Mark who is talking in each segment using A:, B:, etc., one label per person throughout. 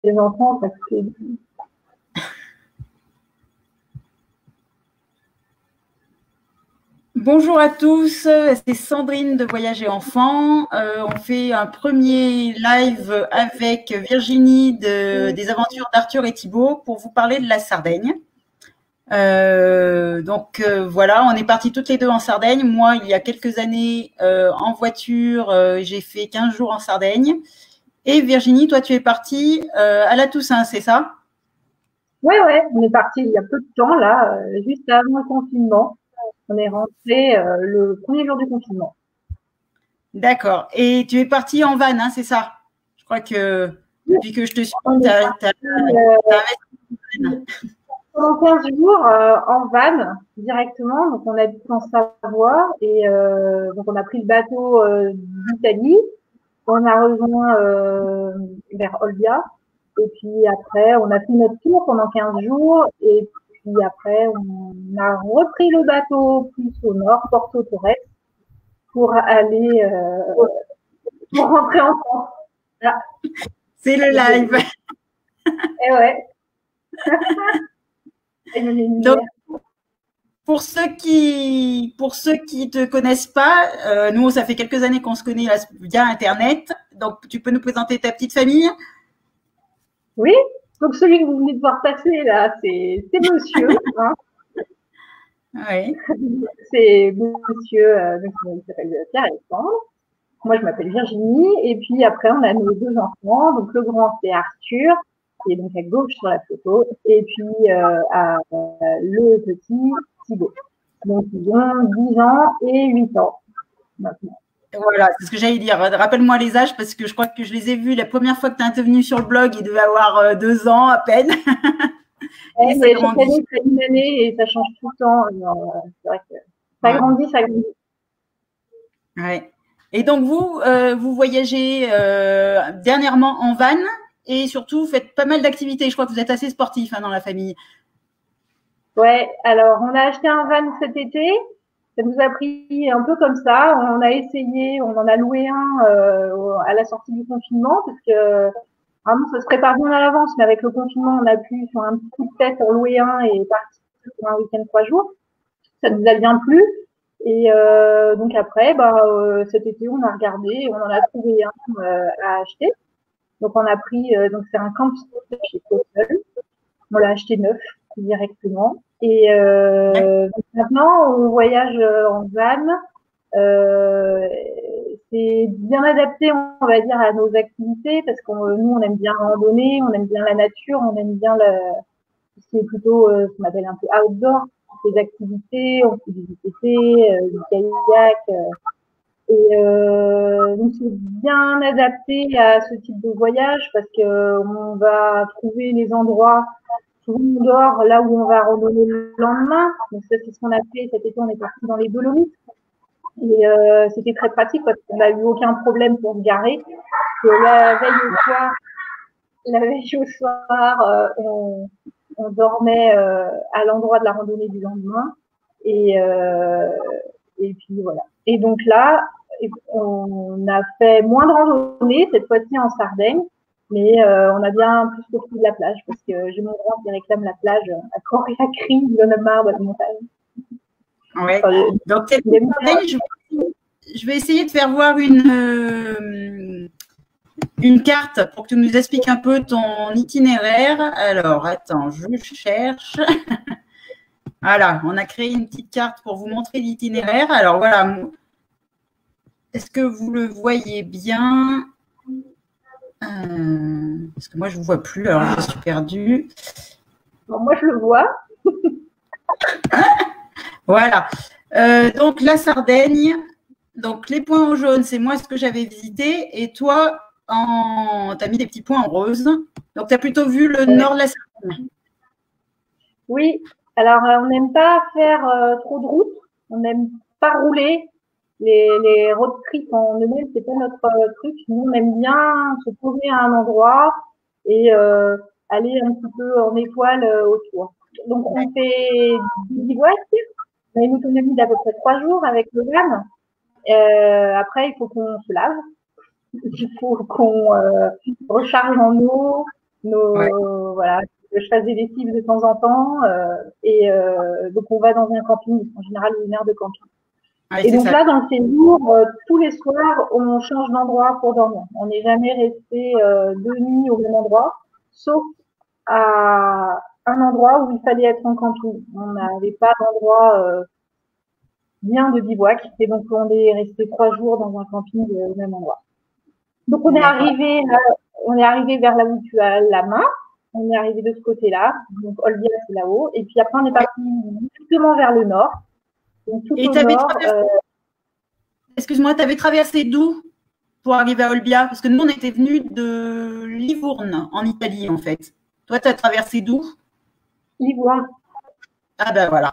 A: les enfants, parce que…
B: Bonjour à tous, c'est Sandrine de Voyager Enfants. On fait un premier live avec Virginie des aventures d'Arthur et Thibaut pour vous parler de la Sardaigne. Voilà, on est partis toutes les deux en Sardaigne. Moi, il y a quelques années, en voiture, j'ai fait 15 jours en Sardaigne. Et Virginie, toi, tu es partie à la Toussaint, c'est ça?
A: Ouais, on est parti il y a peu de temps, là, juste avant le confinement. On est rentré le premier jour du confinement.
B: D'accord. Et tu es partie en van, hein, c'est ça? Je crois que depuis que je te suis, tu as
A: pendant 15 jours en van directement. Donc, on habite en Savoie et donc on a pris le bateau d'Italie. On a rejoint vers Olbia. Et puis après, on a fait notre tour pendant 15 jours. Et puis après, on a repris le bateau plus au nord, Porto Torres, pour aller pour rentrer en France.
B: Là. C'est le live.
A: Et ouais.
B: Donc, pour ceux qui te connaissent pas, nous, ça fait quelques années qu'on se connaît via Internet. Donc, tu peux nous présenter ta petite famille?
A: Oui. Donc, celui que vous venez de voir passer, là, c'est monsieur. Hein.
B: Oui.
A: C'est monsieur, il s'appelle Pierre-Alexandre. Moi, je m'appelle Virginie. Et puis après, on a nos deux enfants. Donc, le grand, c'est Arthur, qui est donc à gauche sur la photo. Et puis, le petit, Thibaut. Donc, ils ont 10 ans et 8 ans maintenant.
B: Voilà, c'est ce que j'allais dire. Rappelle-moi les âges parce que je crois que je les ai vus la première fois que tu es intervenu sur le blog. Il devait avoir 2 ans à peine.
A: Et mais chaque année, c'est une année et ça change tout le temps. C'est vrai que ça grandit, ça grandit.
B: Ouais. Et donc, vous voyagez dernièrement en van et surtout, vous faites pas mal d'activités. Je crois que vous êtes assez sportif dans la famille.
A: Ouais, alors on a acheté un van cet été. Ça nous a pris un peu comme ça. On a essayé, on en a loué un à la sortie du confinement parce que vraiment ça se prépare bien à l'avance. Mais avec le confinement, on a pu sur un petit coup de tête en louer un et partir pour un week-end 3 jours. Ça nous a bien plu. Et donc après, cet été, on a regardé et on en a trouvé un à acheter. Donc on a pris, donc c'est un camping chez Coppel. On l'a acheté neuf directement. Et maintenant, on voyage en van. C'est bien adapté, on va dire, à nos activités parce que nous, on aime bien randonner, on aime bien la nature, on aime bien ce qui est plutôt ce qu'on appelle un peu outdoor, les activités, on fait du VTT, du kayak. Donc c'est bien adapté à ce type de voyage parce que on va trouver les endroits souvent dehors là où on va randonner le lendemain. Donc ça c'est ce qu'on a fait cet été, on est parti dans les Dolomites et c'était très pratique parce qu'on n'a eu aucun problème pour se garer. Que la veille au soir, on dormait à l'endroit de la randonnée du lendemain et puis voilà. Et donc là, on a fait moins de randonnées cette fois-ci en Sardaigne, mais on a bien plus profité de la plage parce que j'ai mon grand qui réclame la plage à corps et à cri, il en a marre de la montagne.
B: Ouais. Donc, je vais essayer de faire voir une carte pour que tu nous expliques un peu ton itinéraire. Alors, attends, je cherche. Voilà, on a créé une petite carte pour vous montrer l'itinéraire. Alors, voilà. Est-ce que vous le voyez bien? Parce que moi, je ne vous vois plus, alors je suis perdue.
A: Bon, moi, je le vois.
B: Voilà. Donc, la Sardaigne. Donc, les points en jaune, c'est moi ce que j'avais visité. Et toi, tu as mis des petits points en rose. Donc, tu as plutôt vu le nord de la Sardaigne.
A: Oui. Alors, on n'aime pas faire trop de route. On n'aime pas rouler. Les road trips en eux-mêmes, c'est pas notre truc. Nous, on aime bien se poser à un endroit et aller un petit peu en étoile autour. Donc, on fait du bivouac. On a une autonomie d'à peu près 3 jours avec le van. Après, il faut qu'on se lave. Il faut qu'on recharge en eau.
B: Ouais.
A: voilà, je fasse des lessives de temps en temps. Donc, on va dans un camping, en général, une aire de camping.
B: Ouais,
A: Et
B: c'est
A: donc
B: ça.
A: là, dans le séjour, tous les soirs, on change d'endroit pour dormir. On n'est jamais resté 2 nuits au même endroit, sauf à un endroit où il fallait être en camping. On n'avait pas d'endroit bien de bivouac, et donc on est resté 3 jours dans un camping au même endroit. Donc
B: D'accord.
A: on est arrivé vers là où tu as la main. On est arrivé de ce côté-là, donc Olbia c'est là-haut, et puis après on est
B: Ouais.
A: parti directement vers le nord. Donc tout
B: Et
A: au
B: tu avais
A: nord,
B: traversé, excuse-moi, tu avais traversé d'où pour arriver à Olbia? Parce que nous, on était venus de Livourne, en Italie, en fait. Toi, tu as traversé d'où?
A: Livourne.
B: Ah ben voilà.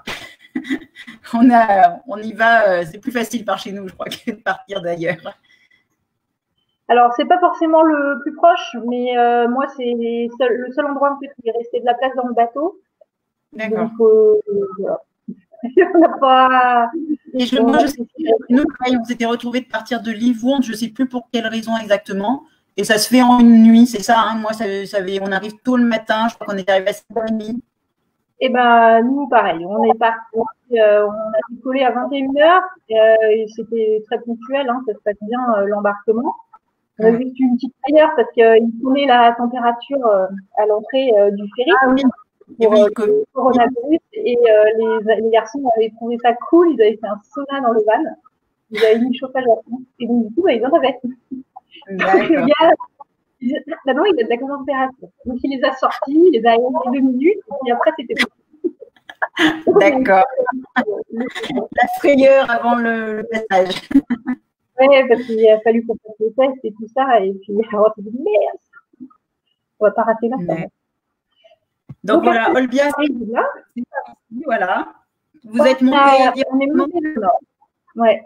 B: On y va, c'est plus facile par chez nous, je crois, que de partir d'ailleurs.
A: Alors c'est pas forcément le plus proche, mais moi c'est le seul endroit en fait où il restait de la place dans le bateau.
B: D'accord.
A: Donc voilà. On n'a pas,
B: Et
A: on
B: moi,
A: a
B: je sais plus, nous, pareil, on s'était retrouvés de partir de Livourne, je ne sais plus pour quelle raison exactement. Et ça se fait en une nuit, c'est ça, hein. Moi, on arrive tôt le matin, je crois qu'on est arrivé à 6h30.
A: Et ben nous pareil, on est parti, on a décollé à 21h et c'était très ponctuel, hein, ça se passe bien l'embarquement. On a
B: Ouais.
A: juste eu une petite frayeur parce qu'il tournait la température à l'entrée du ferry
B: Ah oui, et
A: pour
B: oui,
A: le coronavirus et les garçons avaient trouvé ça cool, ils avaient fait un sauna dans le van, ils avaient mis le chauffage à fond et donc du coup bah, ils en avaient. Donc le
B: d'accord,
A: gars, là-dedans il a de la grande température. Donc il les a sortis, il les a aérés 2 minutes et après c'était
B: d'accord. La frayeur avant le passage.
A: ouais, parce qu'il a fallu qu'on fasse le test et tout ça, et puis alors on s'est dit merde, on va pas rater là quand
B: Ouais.
A: même.
B: Donc
A: Donc
B: voilà,
A: après,
B: Olbia,
A: on arrive là,
B: voilà. Vous êtes monté
A: on est
B: directement
A: monté le nord. Ouais.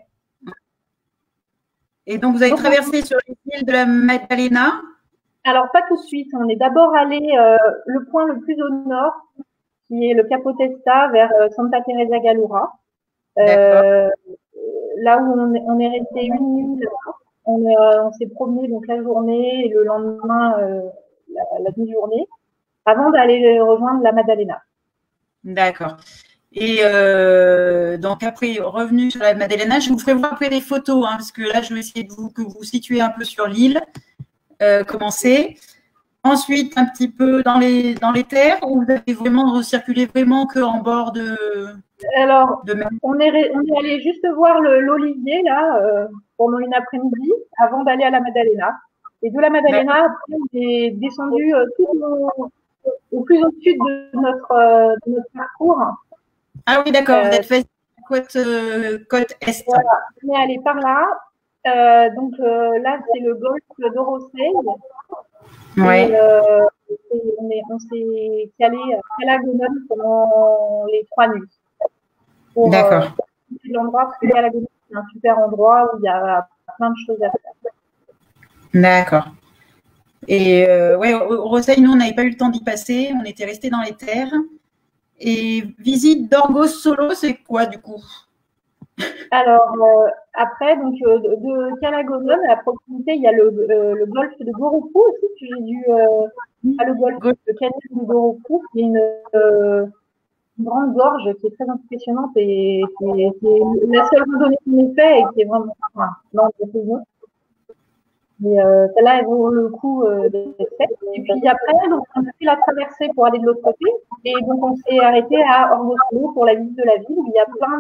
B: et donc vous avez
A: Donc
B: traversé sur les îles de la Maddalena.
A: alors pas tout de suite, on est d'abord allé le point le plus au nord, qui est le Capo Testa vers Santa Teresa Gallura.
B: D'accord,
A: Euh, Là où on est resté une nuit, on s'est promené donc la journée et le lendemain la demi-journée, avant d'aller rejoindre la Maddalena.
B: d'accord. Et donc après, revenu sur la Maddalena, je vous ferai voir après des photos, hein, parce que là, je vais essayer de que vous situez un peu sur l'île, comment c'est. Ensuite, un petit peu dans les terres, où vous avez vraiment circulé vraiment qu'en bord
A: Alors,
B: de mer.
A: on est allé juste voir l'Olivier là pendant une après-midi avant d'aller à la Maddalena. Et de la Maddalena, après, on est descendu au plus au sud de notre parcours.
B: Ah oui, d'accord, vous
A: Euh,
B: êtes fait côte est.
A: voilà, on est allé par là. Donc là, c'est le golfe d'Orosei. Et
B: Ouais,
A: on s'est calé à Calagonon pendant les 3 nuits pour
B: d'accord,
A: l'endroit, parce que Calagonon, c'est un super endroit où il y a plein de choses à faire.
B: d'accord. Et ouais, au Roseille, nous, on n'avait pas eu le temps d'y passer, on était restés dans les terres. Et visite d'Orgos Solo, c'est quoi du coup?
A: Alors, après, donc, de Calagonon, à proximité, il y a le golfe de Goroku aussi, que j'ai dû, pas le golfe, le canyon de Goroku, qui est une grande gorge qui est très impressionnante et c'est la seule randonnée qu'on ait fait et qui est vraiment, enfin, non, c'est bon. Mais celle-là, elle vaut le coup d'être faite. Et puis après, donc, on a fait la traversée pour aller de l'autre côté. Et donc, on s'est arrêté à Orgosolo pour la visite de la ville, où il y a plein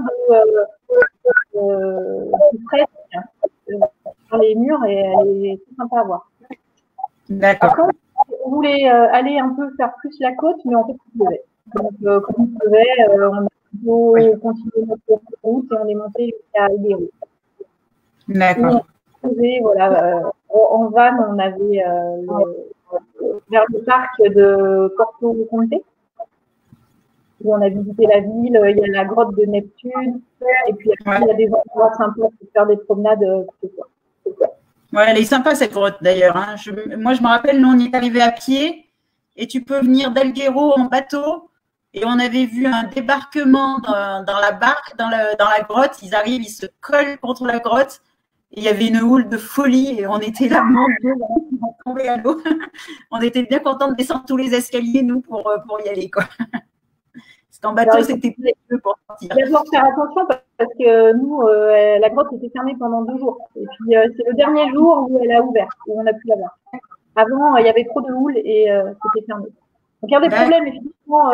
A: de fresques sur les murs et elle est très sympa à voir.
B: D'accord,
A: Après, on voulait aller un peu faire plus la côte, mais en fait, il pleuvait. Donc, comme il pleuvait, on a plutôt continué notre route et on est monté jusqu'à Higuero. Où on
B: d'accord,
A: faisait, voilà, en van, on avait vers le parc de Porto Conte, où on a visité la ville. Il y a la grotte de Neptune, et puis
B: ouais.
A: il y a des endroits sympas pour faire des promenades.
B: Ouais, elle est sympa cette grotte d'ailleurs, hein. Moi, je me rappelle, nous, on y est arrivé à pied et tu peux venir d'Alghero en bateau. Et on avait vu un débarquement dans la barque, dans la grotte. Ils arrivent, ils se collent contre la grotte. Et il y avait une houle de folie et on était là, mon Dieu, on tombait à l'eau. On était bien contents de descendre tous les escaliers, nous, pour y aller, quoi. Parce qu'en bateau, c'était plus peu pour sortir.
A: Il va falloir faire attention parce que nous, la grotte était fermée pendant 2 jours. Et puis, c'est le dernier jour où elle a ouvert, où on a pu la voir. Avant, il y avait trop de houle et c'était fermé. Donc, il y a des problèmes, effectivement.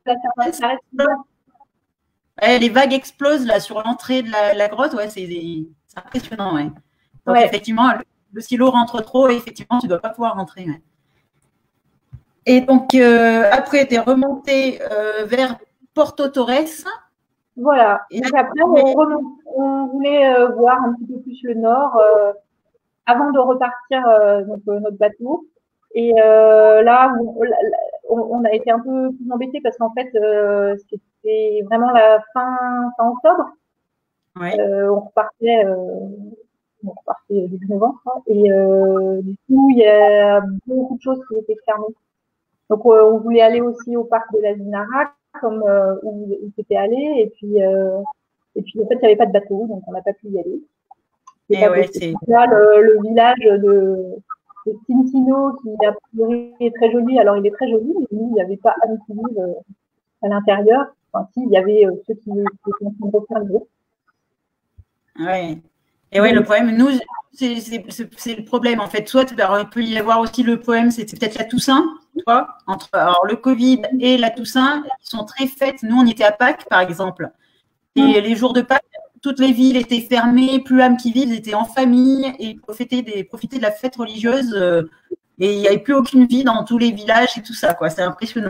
B: Les vagues explosent là sur l'entrée de la grotte. Ouais, c'est impressionnant. Ouais. Donc, effectivement, le silo rentre trop et effectivement, tu ne dois pas pouvoir rentrer. Ouais. Et donc, après, tu es remonté vers Porto Torres.
A: Voilà. Et donc, après, on voulait voir un petit peu plus le nord avant de repartir notre bateau. Et là, on a été un peu plus embêtés parce qu'en fait, c'était vraiment la fin octobre.
B: Ouais.
A: On repartait début novembre. Et du coup, il y a beaucoup de choses qui étaient fermées. Donc, on voulait aller aussi au parc de la Zinara, comme où c'était allé. Et puis, en fait, il n'y avait pas de bateau, donc on n'a pas pu y aller. Là, le village de Tintino, qui a priori est très joli. Alors, il est très joli, mais il n'y avait pas Amityville à l'intérieur. Enfin, si, il y avait ceux qui étaient en train de refaire le groupe.
B: Ouais. Et ouais, le problème, nous, c'est le problème. En fait, soit il peut y avoir aussi le problème, c'est peut-être la Toussaint, toi, alors le Covid et la Toussaint, ils sont très fêtes. Nous, on était à Pâques, par exemple. Et les jours de Pâques, toutes les villes étaient fermées, plus Amityville, ils étaient en famille et profitaient de la fête religieuse. Et il n'y avait plus aucune vie dans tous les villages et tout ça, quoi. C'est impressionnant.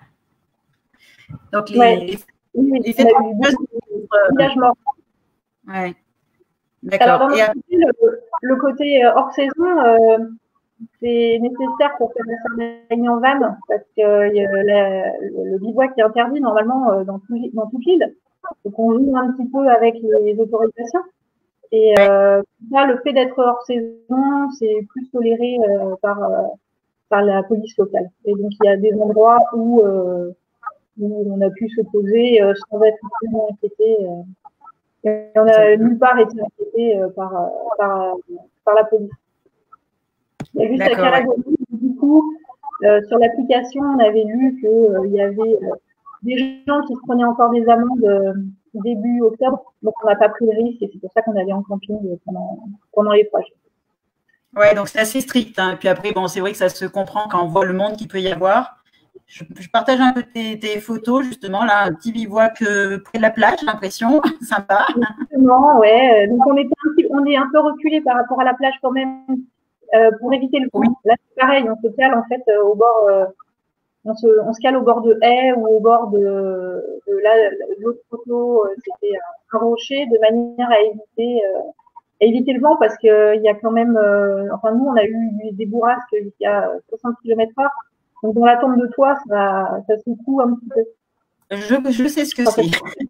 B: Donc, les fêtes religieuses.
A: Village mort.
B: Ouais. D'accord.
A: Alors, le côté hors saison, c'est nécessaire pour faire la sardaigne en van parce que le bivouac est interdit normalement dans toute l'île. Donc, on joue un petit peu avec les autorisations. Et là, le fait d'être hors saison, c'est plus toléré par la police locale. Et donc, il y a des endroits où on a pu se poser sans être vraiment inquiété. Et on n'a nulle part été inquiété par la police. Il y a juste la Caragonie. Du coup, sur l'application, on avait lu qu'il y avait des gens qui se prenaient encore des amendes début octobre. Donc, on n'a pas pris le risque et c'est pour ça qu'on allait en camping pendant les 3 jours.
B: Ouais, donc c'est assez strict. Hein. Et puis après, bon, c'est vrai que ça se comprend quand on voit le monde qu'il peut y avoir. Je partage un peu tes photos, justement, là, un petit bivouac près de la plage, j'ai l'impression. Sympa.
A: Exactement, ouais. Donc, on est un peu reculé par rapport à la plage quand même pour éviter le vent. Oui. Là, c'est pareil, on se cale en fait au bord, on se cale au bord de haies ou au bord de l'autre photo, c'était un rocher de manière à éviter le vent parce qu'il y a quand même, enfin, nous, on a eu des bourrasques jusqu'à 60 km/h. Donc, dans la tente de toit, ça secoue un petit peu.
B: Je sais ce que c'est.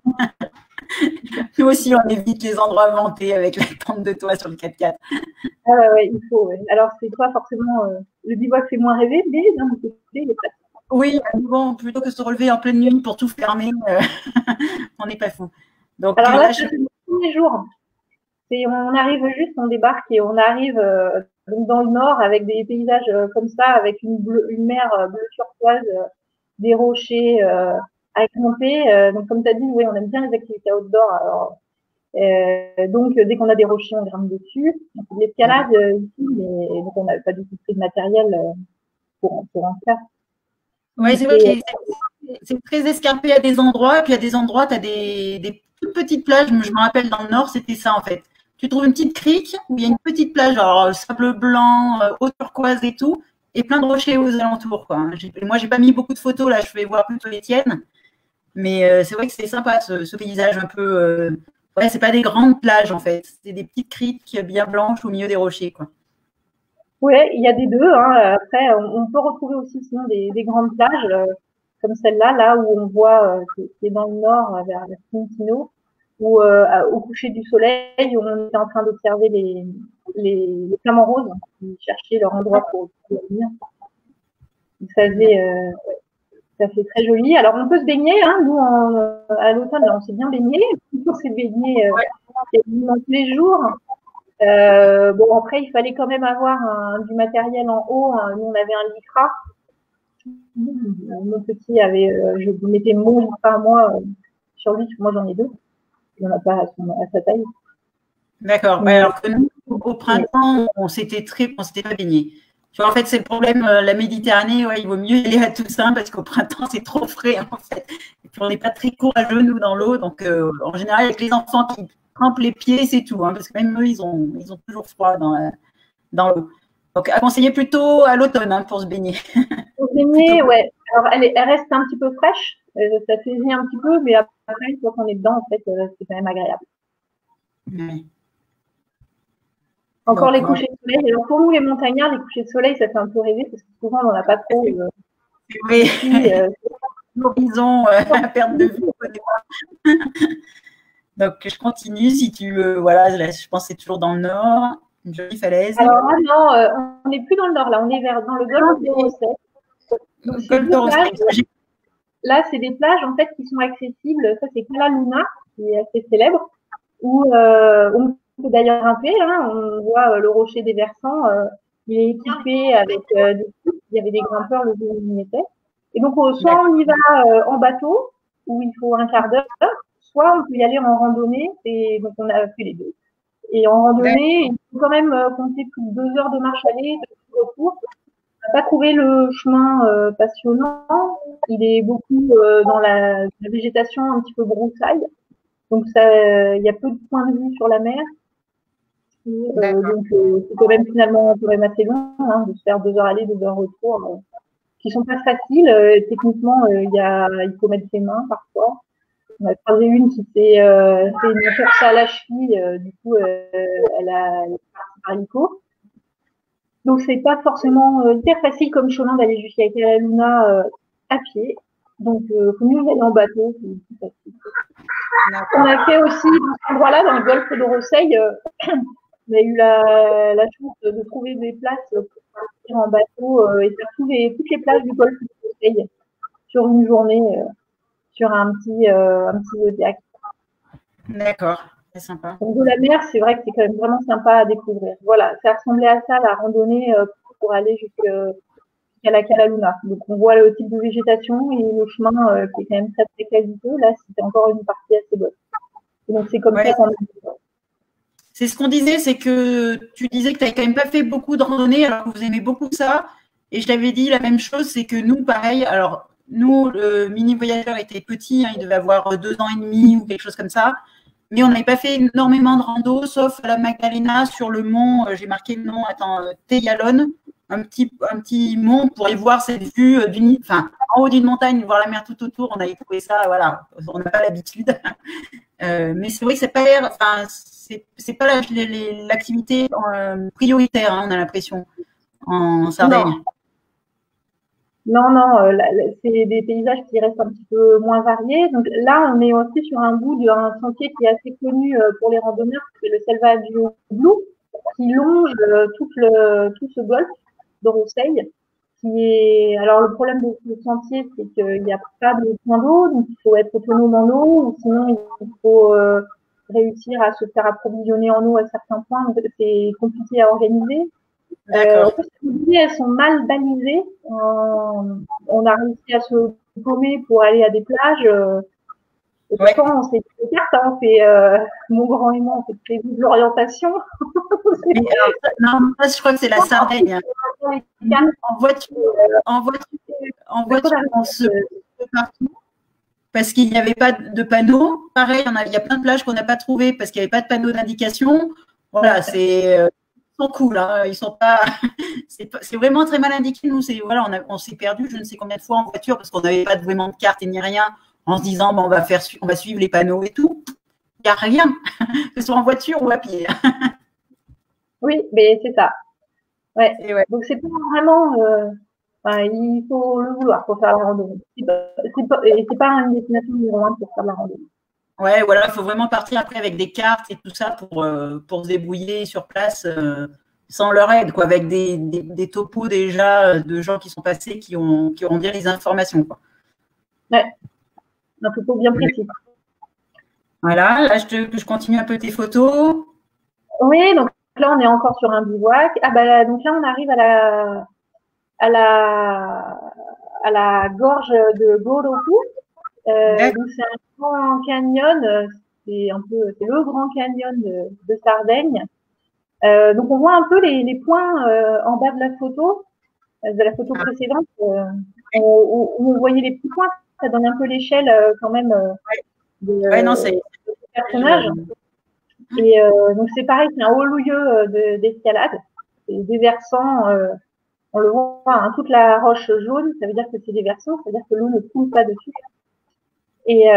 B: Nous aussi, on évite les endroits vantés avec la tente de toit sur le 4x4.
A: Ah ouais, il faut. Ouais. Alors, c'est pas forcément le bivouac fait moins rêver, mais d'un autre côté, il est pratique.
B: Oui, bon, plutôt que de se relever en pleine nuit pour tout fermer, on n'est pas fou. Donc,
A: alors là, c'est le premier jour. On arrive juste, on débarque et on arrive donc dans le nord avec des paysages comme ça, avec une mer bleu turquoise, des rochers à grimper. Donc comme tu as dit, oui, on aime bien les activités outdoor. Alors, donc dès qu'on a des rochers, on grimpe dessus. On fait de l'escalade ici, mais donc on n'avait pas du tout pris de matériel pour en faire.
B: Oui, c'est vrai que c'est très escarpé à des endroits, et puis à des endroits, tu as des toutes petites plages. Je me rappelle dans le nord, c'était ça en fait. Tu trouves une petite crique où il y a une petite plage, alors sable blanc, eau turquoise et tout, et plein de rochers aux alentours. Quoi. Moi, j'ai pas mis beaucoup de photos, là, je vais voir plutôt les tiennes. Mais c'est vrai que c'est sympa, ce paysage un peu. Ouais, c'est pas des grandes plages en fait, c'est des petites criques bien blanches au milieu des rochers. Quoi.
A: Oui, il y a des deux. Hein. Après, on peut retrouver aussi sinon des grandes plages comme celle-là, là où on voit qui est dans le nord vers Tintino, où au coucher du soleil, on était en train d'observer les flamants roses qui cherchaient leur endroit pour venir. Ça fait très joli. Alors on peut se baigner, hein. Nous à l'automne, on s'est bien baigné. On s'est baigné quasiment tous les jours. Bon, après, il fallait quand même avoir du matériel en haut. Hein. Nous, on avait un Lycra. Mon petit avait, je mettais mon Lycra à moi sur lui, moi j'en ai deux. Il n'en a pas à sa taille.
B: D'accord.
A: Mais,
B: Alors que nous, au printemps, on s'était pas baigné. Tu vois, en fait, c'est le problème, la Méditerranée, ouais, il vaut mieux y aller à Toussaint parce qu'au printemps, c'est trop frais, en fait. Et puis, on n'est pas très courageux, nous, dans l'eau. Donc, en général, avec les enfants qui trempent les pieds, c'est tout. Hein, parce que même eux, ils ont toujours froid dans l'eau. Donc, à conseiller plutôt à l'automne hein, pour se baigner.
A: pour se baigner, ouais. Alors, elle reste un petit peu fraîche. Ça saisit un petit peu, mais après, une fois qu'on est dedans, en fait, c'est quand même agréable.
B: Oui.
A: Encore les couchers de soleil. Alors, pour nous, les montagnards, les couchers de soleil, ça fait un peu rêver parce que souvent, on n'en a pas trop.
B: Oui. L'horizon à perte de vue. Donc, je continue si tu veux. Voilà, là, je pense que c'est toujours dans le nord. Une jolie falaise.
A: Alors là, non, on n'est plus dans le nord. Là, on est dans le golfe de Rossel. Donc, là, c'est des plages en fait qui sont accessibles. Ça, c'est Cala Luna, qui est assez célèbre, où on peut d'ailleurs grimper. Hein, on voit le rocher des Versants. Il est équipé avec des sites. Il y avait des grimpeurs le jour où on y était. Et donc, soit on y va en bateau, où il faut un quart d'heure, soit on peut y aller en randonnée. Et donc, on a fait les deux. Et en randonnée, il faut quand même compter plus de 2 heures de marche aller, de retour. On n'a pas trouvé le chemin passionnant. Il est beaucoup dans la végétation un petit peu broussaille. Donc, il y a peu de points de vue sur la mer. Donc, c'est quand même finalement assez long hein, de se faire 2 heures aller, 2 heures retour, qui sont pas faciles. Techniquement, il faut mettre ses mains parfois. On a croisé une qui s'est fait une entorse à la cheville, du coup, elle est partie par l'ICO. Donc, c'est pas forcément hyper facile comme chemin d'aller jusqu'à Cala Luna à pied. Donc, faut mieux y aller en bateau, c'est plus facile. On a fait aussi dans cet endroit-là, dans le golfe de Rossel, on a eu la chance de trouver des places pour partir en bateau et faire toutes les plages du golfe de Rossel sur une journée, sur un petit zodiac.
B: D'accord, c'est sympa.
A: Donc, de la mer, c'est vrai que c'est quand même vraiment sympa à découvrir. Voilà, ça ressemblait à ça, la randonnée pour aller jusqu'à la Cala Luna. Donc, on voit le type de végétation et le chemin qui est quand même très, très qualiteux. Là, c'était encore une partie assez bonne. Et donc, c'est comme ça qu'on a fait.
B: C'est ce qu'on disait, c'est que tu disais que tu n'avais quand même pas fait beaucoup de randonnées alors que vous aimez beaucoup ça. Et je t'avais dit la même chose, c'est que nous, pareil, alors nous, le mini voyageur était petit, hein, il devait avoir 2 ans et demi ou quelque chose comme ça. Mais on n'avait pas fait énormément de rando, sauf à la Magdalena sur le mont, j'ai marqué le nom, Teyalon, un petit mont pour aller voir cette vue en haut d'une montagne, voir la mer tout autour. On avait trouvé ça, voilà, on n'a pas l'habitude. Mais c'est vrai que c'est pas l'air, c'est pas l'activité prioritaire, hein, on a l'impression, en Sardaigne.
A: Non, c'est des paysages qui restent un petit peu moins variés. Donc là, on est aussi sur un bout d'un sentier qui est assez connu pour les randonneurs, c'est le Selvaggio Blu, qui longe tout ce golfe de Rossel. Alors le problème de ce sentier, c'est qu'il n'y a pas de point d'eau, donc il faut être autonome en eau, ou sinon il faut réussir à se faire approvisionner en eau à certains points. Donc c'est compliqué à organiser. En plus, elles sont mal balisées. On a réussi à se paumer pour aller à des plages. Et pourtant, on s'est fait des cartes, hein, on fait, mon grand et moi, on fait des de l'orientation.
B: Non, je crois que c'est la Sardaigne. En voiture, on se partout parce qu'il n'y avait pas de panneau. Pareil, il y a plein de plages qu'on n'a pas trouvées parce qu'il n'y avait pas de panneau d'indication. Voilà, ils sont cool, hein. Ils sont pas. C'est vraiment très mal indiqué. Nous, voilà, on s'est perdu, je ne sais combien de fois en voiture parce qu'on n'avait pas vraiment de carte et ni rien, en se disant on va suivre les panneaux et tout. Il n'y a rien, que ce soit en voiture ou à pied.
A: Oui, mais c'est ça. Ouais. Donc c'est pas vraiment. Il faut le vouloir pour faire la randonnée. C'est pas une destination numéro 1 pour faire de la randonnée.
B: Ouais, voilà, il faut vraiment partir après avec des cartes et tout ça pour se débrouiller sur place sans leur aide, quoi, avec des topos déjà de gens qui sont passés, qui ont bien les informations, quoi.
A: Ouais, un topo bien précis.
B: Voilà, là je continue un peu tes photos.
A: Oui, donc là, on est encore sur un bivouac. Ah bah donc là, on arrive à la à la gorge de Goroku. Donc c'est un grand canyon. C'est le grand canyon de Sardaigne. Donc on voit un peu les points en bas de la photo précédente, où on voyait les petits points. Ça donne un peu l'échelle quand même
B: non,
A: de personnage. Et donc c'est pareil, c'est un haut lieu d'escalade. C'est des versants, on le voit, hein, toute la roche jaune, ça veut dire que c'est des versants, ça veut dire que l'eau ne coule pas dessus. Et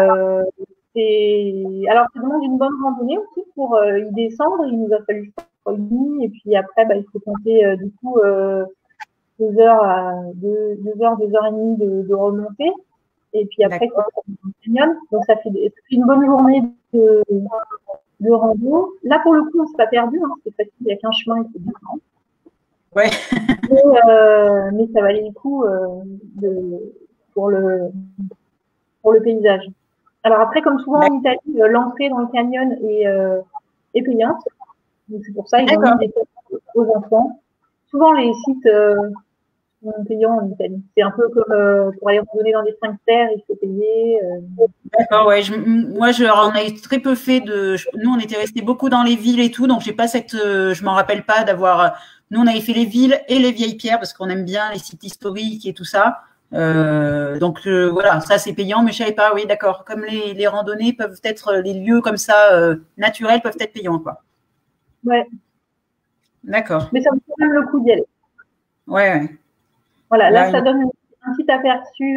A: alors ça demande une bonne randonnée aussi pour y descendre. Il nous a fallu 3 heures et demie, et puis après il faut compter du coup 2 heures et demie de remontée. Et puis après, il faut faire un canyon. Donc, ça fait une bonne journée de rando. Là, pour le coup, on ne s'est pas perdu. Hein. C'est facile, il n'y a qu'un chemin, il faut bien.
B: Ouais.
A: Mais ça valait le coup pour le paysage. Alors après, comme souvent en Italie, l'entrée dans le canyon est payante. Donc, c'est pour ça qu'ils ont mis des tests aux enfants. Souvent, les sites payant en Italie. C'est un peu comme pour aller randonner dans des 5 terres, il faut payer.
B: D'accord, ouais. Moi, on a très peu fait nous, on était restés beaucoup dans les villes et tout, donc j'ai pas je m'en rappelle pas d'avoir. Nous, on avait fait les villes et les vieilles pierres parce qu'on aime bien les sites historiques et tout ça. Donc voilà, ça c'est payant, mais je savais pas. Oui, d'accord. Comme les randonnées peuvent être, les lieux comme ça naturels peuvent être payants, quoi.
A: Ouais.
B: D'accord.
A: Mais ça vaut quand même le coup d'y aller.
B: Ouais.
A: Voilà, là ça donne un petit aperçu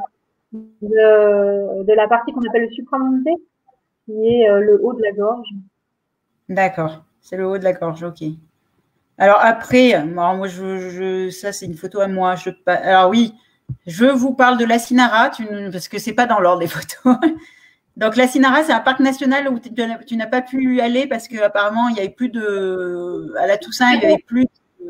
A: de la partie qu'on appelle le supramonte, qui est le haut de la gorge.
B: D'accord, c'est le haut de la gorge, ok. Alors après, moi, ça c'est une photo à moi. Alors oui, je vous parle de l'Asinara, parce que c'est pas dans l'ordre des photos. Donc l'Asinara, c'est un parc national où tu n'as pas pu aller parce que apparemment il y avait plus à la Toussaint, il y avait plus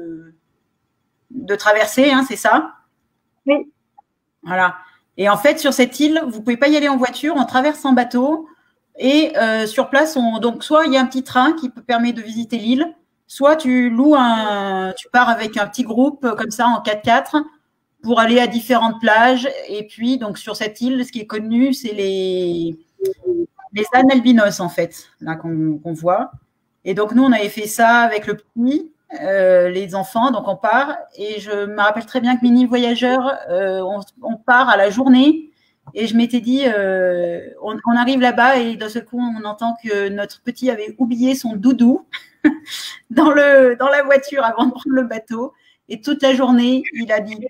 B: de traversée, hein, c'est ça?
A: Oui.
B: Voilà. Et en fait, sur cette île, vous pouvez pas y aller en voiture, on traverse en bateau. Et sur place, donc soit il y a un petit train qui permet de visiter l'île, soit tu pars avec un petit groupe comme ça en 4x4 pour aller à différentes plages. Et puis, donc sur cette île, ce qui est connu, c'est les ânes albinos en fait, là qu'on voit. Et donc nous, on avait fait ça avec le petit. Les enfants, donc on part, et je me rappelle très bien que Mini Voyageur, on part à la journée, et je m'étais dit, on arrive là-bas, et d'un seul coup, on entend que notre petit avait oublié son doudou dans la voiture avant de prendre le bateau, et toute la journée, il a dit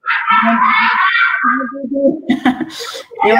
B: et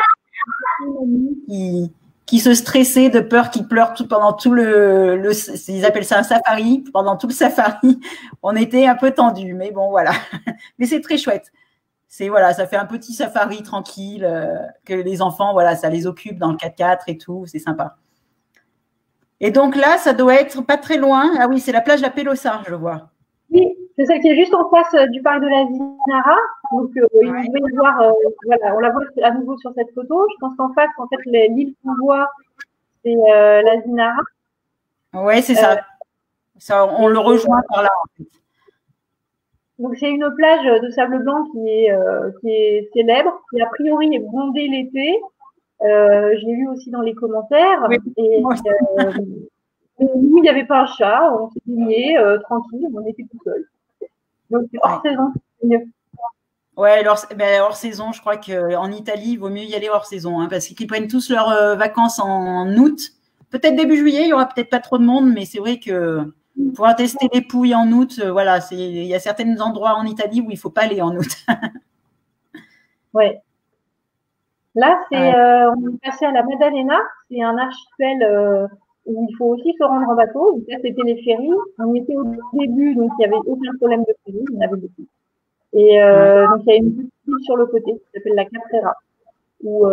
B: on qui se stressait de peur qu'il pleure pendant tout ils appellent ça un safari, pendant tout le safari. On était un peu tendus, mais bon, voilà. Mais c'est très chouette. Ça fait un petit safari tranquille, que les enfants, voilà, ça les occupe dans le 4x4 et tout, c'est sympa. Et donc là, ça doit être pas très loin. Ah oui, c'est la plage de la Pelosa, je vois.
A: Oui, c'est celle qui est juste en face du parc de la Zinara. Donc, il va y voir, voilà, on la voit à nouveau sur cette photo. Je pense qu'en face, en fait, l'île qu'on voit, c'est la Zinara.
B: Oui, c'est ça. On le rejoint par là, en fait.
A: Donc, c'est une plage de sable blanc qui est célèbre, qui a priori est bondée l'été. Je l'ai vu aussi dans les commentaires.
B: Oui.
A: Et nous, il n'y avait pas un chat, on s'est baigné tranquille, on était tout seul. Donc, hors saison, c'est mieux.
B: Ouais, hors saison, je crois qu'en Italie, il vaut mieux y aller hors saison, hein, parce qu'ils prennent tous leurs vacances en août. Peut-être début juillet, il y aura peut-être pas trop de monde, mais c'est vrai que pour tester les pouilles en août, voilà, il y a certains endroits en Italie où il faut pas aller en août.
A: Ouais. Là, on est passé à la Maddalena, c'est un archipel où il faut aussi se rendre en bateau. Donc là, c'était les ferries. On était au début, donc il n'y avait aucun problème de ferry, il y en avait beaucoup. Et donc il y a une petite île sur le côté qui s'appelle la Caprera, où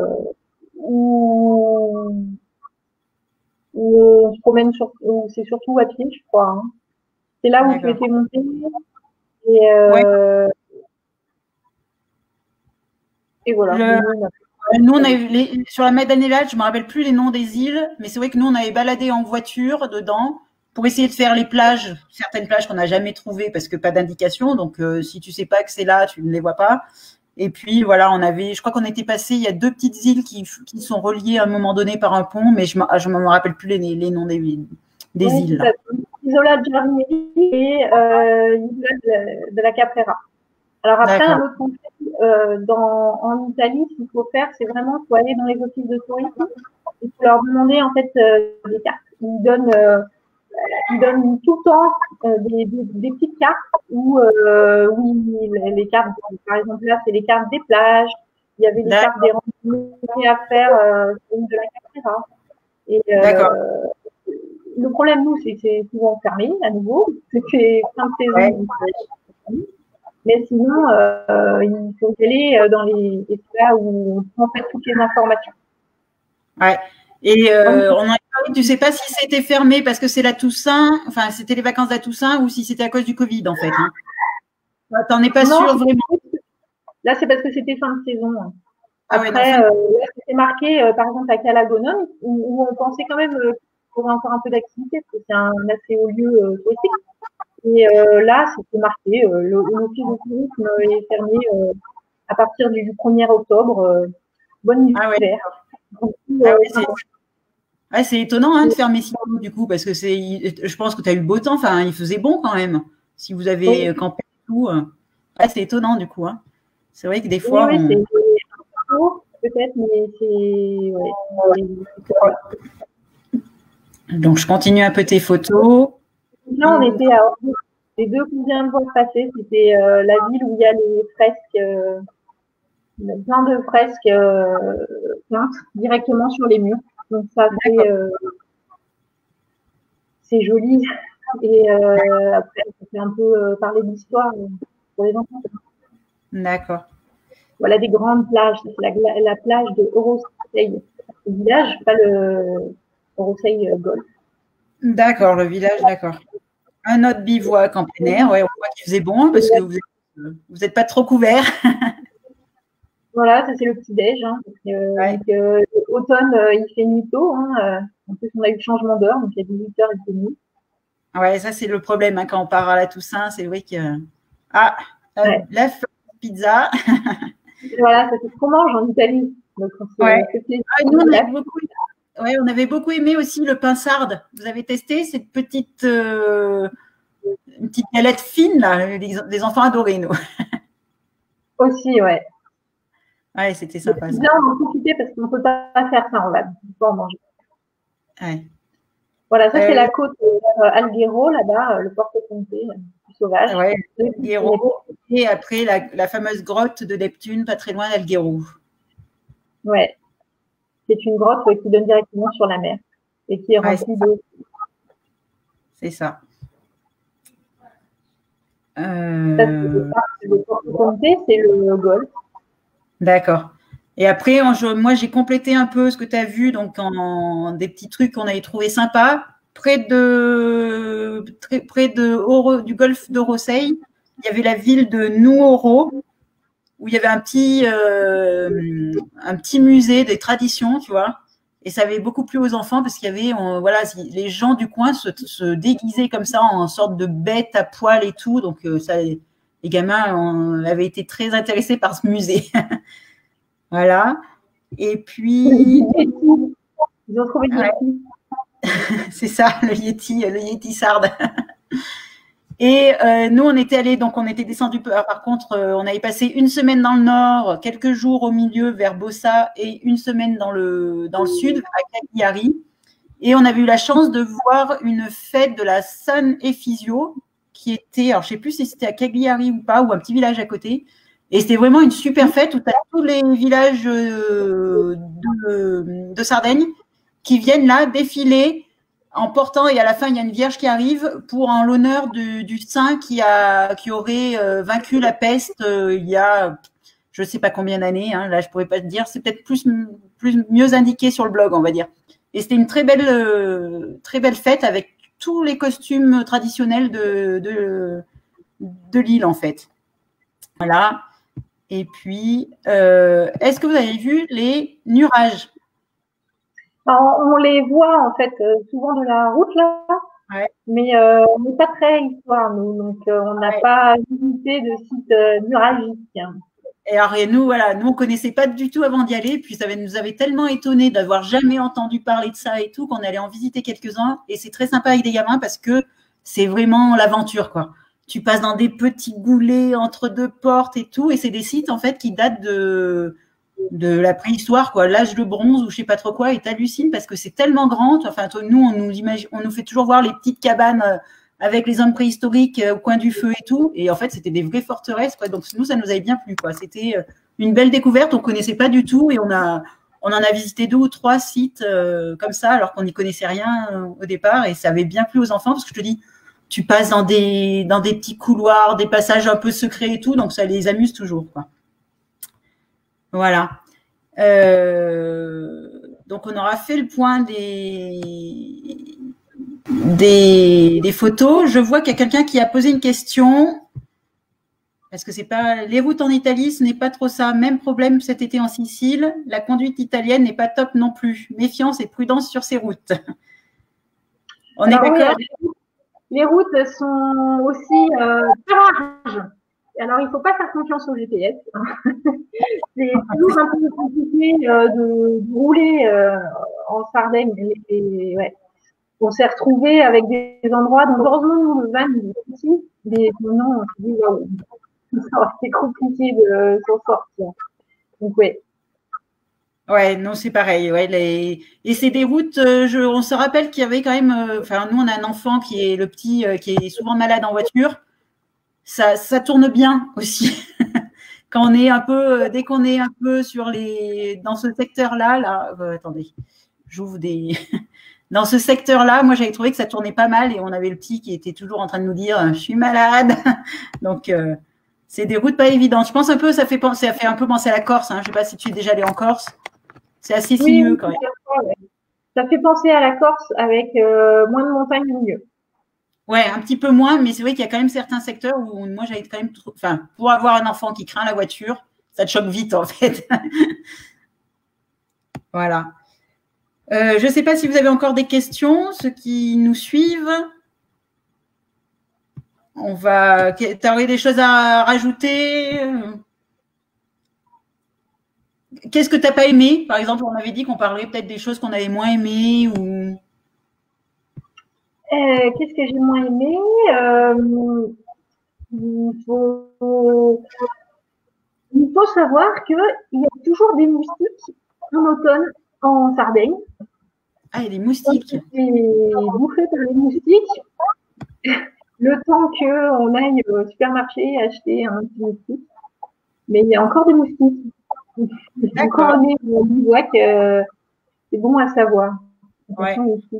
A: on se promène c'est surtout à pied, je crois. Hein. C'est là où tu étais monté. Et voilà.
B: Nous, on avait sur la Maddalena, je me rappelle plus les noms des îles, mais c'est vrai que nous, on avait baladé en voiture dedans. pour essayer de faire les plages, certaines plages qu'on n'a jamais trouvées parce que pas d'indication. Donc, si tu sais pas que c'est là, tu ne les vois pas. Et puis, voilà, je crois qu'on était passé, il y a 2 petites îles qui sont reliées à un moment donné par un pont, mais je ne me rappelle plus les noms des îles. Là.
A: L'isola de Jarnieri et l'isola de la Caprera. Alors après, un autre conseil en Italie, ce qu'il faut faire, c'est vraiment faut aller dans les offices de tourisme et faut leur demander en fait des cartes. Ils donnent tout le temps des petites cartes où oui, les cartes, par exemple là, c'est les cartes des plages. Il y avait les cartes des randonnées à faire de la Caprera. Et le problème, nous, c'est que c'est souvent fermé à nouveau. C'était fin de saison. Ouais. Mais sinon, il faut y aller dans les là où on prend en fait toutes les informations.
B: Ouais. Et on en a parlé, tu sais pas si c'était fermé parce que c'est la Toussaint, enfin c'était les vacances de la Toussaint ou si c'était à cause du Covid en fait. Hein. T'en es pas sûr vraiment.
A: Là, c'est parce que c'était fin de saison. Après, là, c'était marqué, par exemple, à Calagonone, où on pensait quand même qu'il y aurait encore un peu d'activité, parce que c'est un assez haut lieu touristique. Et là, c'était marqué, l'office de tourisme est fermé à partir du 1er octobre. Bon hiver.
B: C'est étonnant hein, de fermer si tôt du coup, parce que je pense que tu as eu beau temps, enfin, il faisait bon quand même. Si vous avez campé et tout, c'est étonnant du coup. Hein. C'est vrai que des fois.
A: Oui, c'est court, peut-être, mais c'est. Ouais.
B: Donc, je continue un peu tes photos.
A: Là, on était à Orly. Les 2 qu'on vient de voir passer, c'était la ville où il y a les fresques, plein de fresques peintes directement sur les murs. Donc, ça c'est joli. Et après, ça fait un peu parler d'histoire pour les enfants.
B: D'accord.
A: Voilà des grandes plages. C'est la plage de Orosei. Le village, pas le Orosei Golf.
B: D'accord, le village, d'accord. Un autre bivouac en plein air. Ouais, on voit qu'il faisait bon parce que vous n'êtes pas trop couverts.
A: Voilà, ça c'est le petit-déj. Hein, automne, il fait nuit tôt. Hein, en plus, on a eu le changement d'heure, donc il y a 18h et demie.
B: Ouais, ça c'est le problème hein, quand on part à la Toussaint. C'est vrai que. La pizza.
A: Voilà, c'est ce qu'on mange en Italie. Donc,
B: nous, on avait beaucoup aimé aussi le pain sarde. Vous avez testé cette petite, une petite galette fine, là, les enfants adoraient, nous.
A: Aussi, ouais.
B: Ouais, c'était sympa.
A: C'est bien d'en profiter parce qu'on ne peut pas faire ça en Valde. On peut en manger.
B: Ouais.
A: Voilà, ça c'est la côte Alghero, là-bas, le Porto-Conte, plus sauvage.
B: Ouais, Alghero. Et après, la fameuse grotte de Neptune, pas très loin d'Alghero.
A: Ouais. C'est une grotte qui donne directement sur la mer et qui est remplie d'eau.
B: C'est ça.
A: Ça, c'est le Porto-Conte, c'est le golfe.
B: D'accord. Et après, moi, j'ai complété un peu ce que tu as vu, donc en des petits trucs qu'on avait trouvé sympas. Près du golfe de Rossei, il y avait la ville de Nuoro, où il y avait un petit musée des traditions, tu vois. Et ça avait beaucoup plu aux enfants parce qu'il y avait, les gens du coin se déguisaient comme ça en sorte de bêtes à poil et tout. Donc, les gamins avaient été très intéressés par ce musée. Voilà. Et puis.
A: Ils ont trouvé le Yeti.
B: C'est ça, le Yeti sarde. Et nous, on était allés, donc on était descendu. Par contre, on avait passé une semaine dans le nord, quelques jours au milieu vers Bossa et une semaine dans le sud, à Cagliari. Et on avait eu la chance de voir une fête de la San Efisio qui était, alors je ne sais plus si c'était à Cagliari ou pas, ou un petit village à côté. Et c'était vraiment une super fête où tu as tous les villages de Sardaigne qui viennent là défiler en portant, et à la fin, il y a une vierge qui arrive en l'honneur du saint qui aurait vaincu la peste il y a je ne sais pas combien d'années. Hein, là, je ne pourrais pas te dire. C'est peut-être mieux indiqué sur le blog, on va dire. Et c'était une très belle fête avec tous les costumes traditionnels de l'île, en fait. Voilà. Et puis, est-ce que vous avez vu les nuages?
A: On les voit, en fait, souvent de la route, là. Mais on n'est pas très histoire, nous, donc on n'a pas visité de site nuragique.
B: Et alors, et nous, voilà, nous, on ne connaissait pas du tout avant d'y aller. Puis ça nous avait tellement étonnés d'avoir jamais entendu parler de ça et tout qu'on allait en visiter quelques-uns. Et c'est très sympa avec des gamins parce que c'est vraiment l'aventure, quoi. Tu passes dans des petits goulets entre deux portes et tout. Et c'est des sites, en fait, qui datent de la préhistoire, quoi, l'âge de bronze ou je sais pas trop quoi. Et t'hallucines parce que c'est tellement grand. Enfin, nous, on nous fait toujours voir les petites cabanes avec les hommes préhistoriques au coin du feu et tout. Et en fait, c'était des vraies forteresses, quoi. Donc, nous, ça nous avait bien plu, quoi. C'était une belle découverte. On ne connaissait pas du tout et on en a visité 2 ou 3 sites comme ça, alors qu'on n'y connaissait rien au départ. Et ça avait bien plu aux enfants parce que je te dis, tu passes dans des petits couloirs, des passages un peu secrets et tout. Donc, ça les amuse toujours, quoi. Voilà. Donc, on aura fait le point des photos. Je vois qu'il y a quelqu'un qui a posé une question. Parce que c'est pas les routes en Italie, ce n'est pas trop ça. Même problème cet été en Sicile. La conduite italienne n'est pas top non plus. Méfiance et prudence sur ces routes. On est d'accord ?
A: Les routes sont aussi très larges. Alors, il ne faut pas faire confiance au GPS. C'est toujours un peu compliqué de rouler en Sardaigne. Ouais. On s'est retrouvé avec des endroits, donc heureusement, nous, le van, il est ici, mais sinon, on s'est dit, waouh, c'est compliqué de s'en sortir. Donc, ouais.
B: Ouais, non, c'est pareil. Ouais, et c'est des routes, on se rappelle qu'il y avait quand même, enfin, nous, on a un enfant qui est le petit, qui est souvent malade en voiture. Ça tourne bien aussi. Quand on est un peu, dès qu'on est un peu dans ce secteur-là, attendez, j'ouvre des. Dans ce secteur-là, moi, j'avais trouvé que ça tournait pas mal et on avait le petit qui était toujours en train de nous dire je suis malade. Donc, c'est des routes pas évidentes. Je pense un peu, ça fait un peu penser à la Corse. Hein. Je ne sais pas si tu es déjà allé en Corse. C'est assez sinueux quand même.
A: Ça fait penser à la Corse avec moins de montagnes au milieu.
B: Ouais, un petit peu moins, mais c'est vrai qu'il y a quand même certains secteurs où moi, j'avais quand même. Enfin, pour avoir un enfant qui craint la voiture, ça te choque vite en fait. Voilà. Je ne sais pas si vous avez encore des questions, ceux qui nous suivent. Tu aurais des choses à rajouter? Qu'est-ce que tu n'as pas aimé? Par exemple, on avait dit qu'on parlerait peut-être des choses qu'on avait moins aimées ou.
A: Qu'est-ce que j'ai moins aimé? Il faut savoir qu'il y a toujours des moustiques en automne en Sardaigne.
B: Ah, il y a des moustiques.
A: C'est bouffé par les moustiques. Le temps qu'on aille au supermarché acheter un petit moustique. Mais il y a encore des moustiques. Quand on est au bivouac, c'est bon à savoir.
B: Ouais.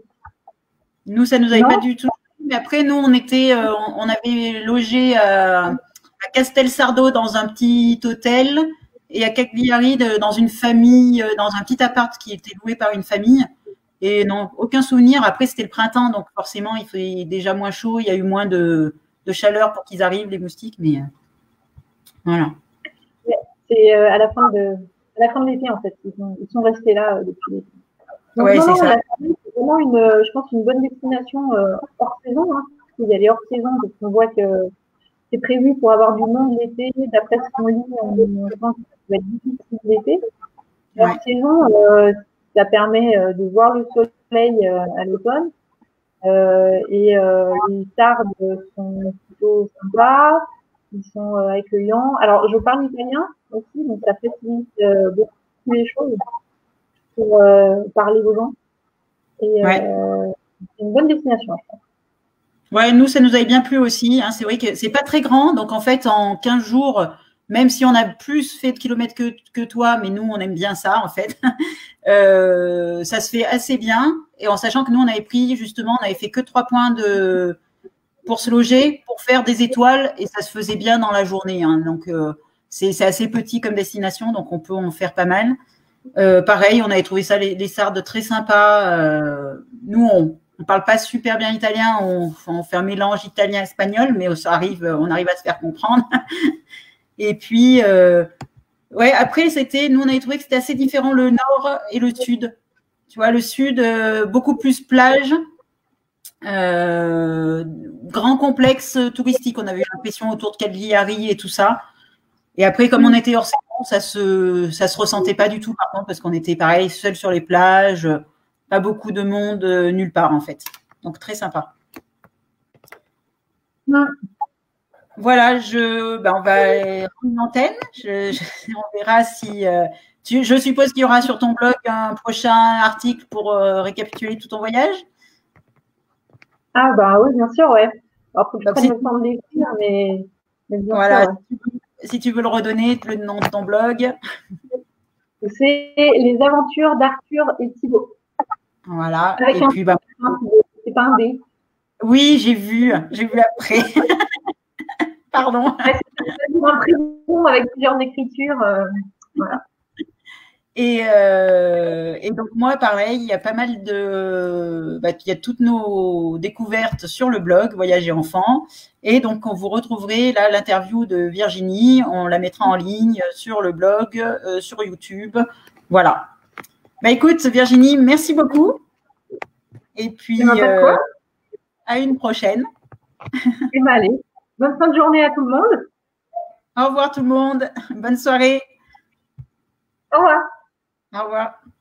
B: Nous, ça nous avait pas du tout. Mais après, nous, on avait logé à Castelsardo dans un petit hôtel et à Cagliari dans une famille, dans un petit appart qui était loué par une famille. Et non, aucun souvenir. Après, c'était le printemps, donc forcément, il fait déjà moins chaud. Il y a eu moins de chaleur pour qu'ils arrivent, les moustiques. Mais voilà.
A: C'est à la fin de l'été, en fait. Ils sont restés là depuis l'été. Donc,
B: ouais, c'est ça.
A: C'est vraiment je pense, une bonne destination hors saison. Hein. Il y a les hors saison, parce qu'on voit que c'est prévu pour avoir du monde l'été. D'après ce qu'on lit, on pense que ça va être difficile l'été. Hors saison, ça permet de voir le soleil à l'automne. Et les sardes sont plutôt sympas. Ils sont accueillants. Alors, je parle italien aussi, donc ça facilite beaucoup les choses pour parler aux gens. Et c'est une bonne destination, je pense.
B: Ouais, nous, ça nous avait bien plu aussi. Hein. C'est vrai que c'est pas très grand. Donc, en fait, en 15 jours, même si on a plus fait de kilomètres que toi, mais nous, on aime bien ça, en fait, ça se fait assez bien. Et en sachant que nous, on avait fait que 3 points pour se loger, pour faire des étoiles, et ça se faisait bien dans la journée. Hein. Donc, c'est assez petit comme destination, donc on peut en faire pas mal. Pareil, on avait trouvé ça, les Sardes, très sympas. Nous, on parle pas super bien italien, on fait un mélange italien-espagnol, mais on arrive à se faire comprendre. Et puis, après, nous, on avait trouvé que c'était assez différent le nord et le sud. Tu vois, le sud, beaucoup plus plage. Grand complexe touristique, on avait l'impression autour de Cagliari et tout ça. Et après, comme on était hors saison, ça se ressentait pas du tout, par contre, parce qu'on était pareil, seul sur les plages, pas beaucoup de monde, nulle part, en fait. Donc, très sympa. Voilà, on va rendre une antenne. On verra si. Je suppose qu'il y aura sur ton blog un prochain article pour récapituler tout ton voyage.
A: Ah, bah oui, bien sûr, ouais. Alors, faut que je prenne le temps de l'écrire, mais bien
B: voilà,
A: sûr, ouais.
B: Si tu veux le redonner, le nom de ton blog.
A: C'est les aventures d'Arthur et Thibaut.
B: Voilà.
A: Avec
B: et puis,
A: c'est pas un D.
B: Oui, j'ai vu après. Pardon.
A: C'est un prénom avec plusieurs écritures. Voilà.
B: Et donc moi, pareil, il y a pas mal de, il y a toutes nos découvertes sur le blog Voyager Enfant. Et donc, vous retrouverez là l'interview de Virginie. On la mettra en ligne sur le blog, sur YouTube. Voilà. Écoute, Virginie, merci beaucoup. Et puis, à une prochaine.
A: Et allez, bonne fin de journée à tout le monde.
B: Au revoir tout le monde. Bonne soirée.
A: Au revoir.
B: Au revoir.